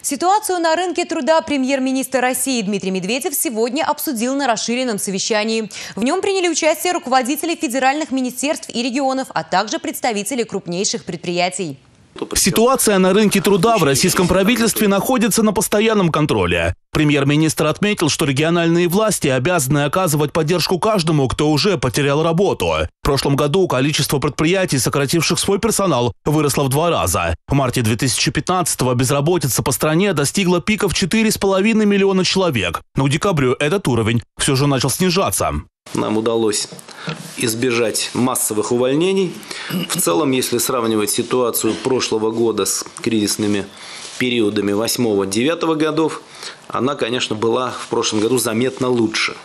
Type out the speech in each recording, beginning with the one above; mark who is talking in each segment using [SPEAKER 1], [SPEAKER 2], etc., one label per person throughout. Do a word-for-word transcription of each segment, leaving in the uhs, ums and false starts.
[SPEAKER 1] Ситуацию на рынке труда премьер-министр России Дмитрий Медведев сегодня обсудил на расширенном совещании. В нем приняли участие руководители федеральных министерств и регионов, а также представители крупнейших предприятий.
[SPEAKER 2] Ситуация на рынке труда в российском правительстве находится на постоянном контроле. Премьер-министр отметил, что региональные власти обязаны оказывать поддержку каждому, кто уже потерял работу. В прошлом году количество предприятий, сокративших свой персонал, выросло в два раза. В марте две тысячи пятнадцатого безработица по стране достигла пика в четыре с половиной миллиона человек. Но к декабрю этот уровень все же начал снижаться.
[SPEAKER 3] Нам удалось избежать массовых увольнений. В целом, если сравнивать ситуацию прошлого года с кризисными периодами восьмого-девятого годов, она, конечно, была в прошлом году заметно лучше.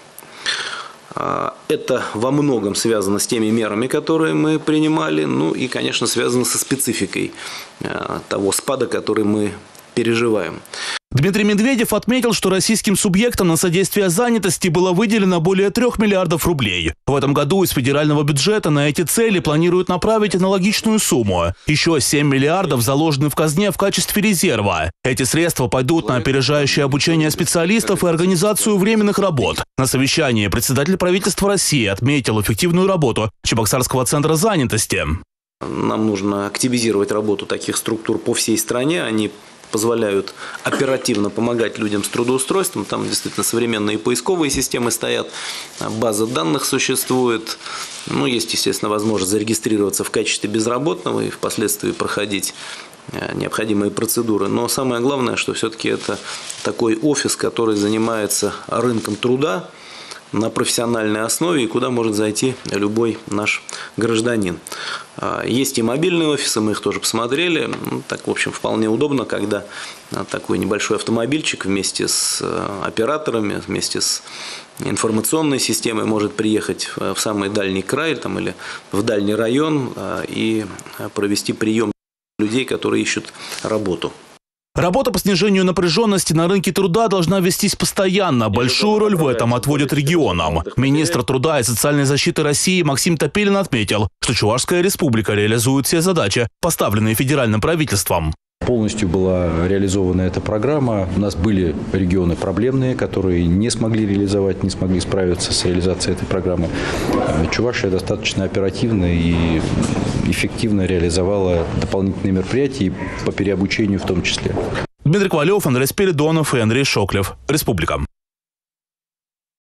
[SPEAKER 3] Это во многом связано с теми мерами, которые мы принимали, ну и, конечно, связано со спецификой того спада, который мы переживаем.
[SPEAKER 2] Дмитрий Медведев отметил, что российским субъектам на содействие занятости было выделено более трех миллиардов рублей. В этом году из федерального бюджета на эти цели планируют направить аналогичную сумму. Еще семь миллиардов заложены в казне в качестве резерва. Эти средства пойдут на опережающее обучение специалистов и организацию временных работ. На совещании председатель правительства России отметил эффективную работу Чебоксарского центра занятости.
[SPEAKER 3] Нам нужно активизировать работу таких структур по всей стране. Они позволяют оперативно помогать людям с трудоустройством. Там действительно современные поисковые системы стоят, база данных существует. Ну, есть, естественно, возможность зарегистрироваться в качестве безработного и впоследствии проходить необходимые процедуры. Но самое главное, что все-таки это такой офис, который занимается рынком труда на профессиональной основе и куда может зайти любой наш гражданин. Есть и мобильные офисы, мы их тоже посмотрели. Ну, так, в общем, вполне удобно, когда такой небольшой автомобильчик вместе с операторами, вместе с информационной системой может приехать в самый дальний край там, или в дальний район и провести прием людей, которые ищут работу.
[SPEAKER 2] Работа по снижению напряженности на рынке труда должна вестись постоянно. Большую роль в этом отводят регионам. Министр труда и социальной защиты России Максим Топилин отметил, что Чувашская республика реализует все задачи, поставленные федеральным правительством.
[SPEAKER 4] Полностью была реализована эта программа. У нас были регионы проблемные, которые не смогли реализовать, не смогли справиться с реализацией этой программы. Чувашия достаточно оперативно и эффективно реализовала дополнительные мероприятия по переобучению в том числе.
[SPEAKER 2] Дмитрий Ковалев, Андрей Спиридонов и Андрей Шоклев. Республика.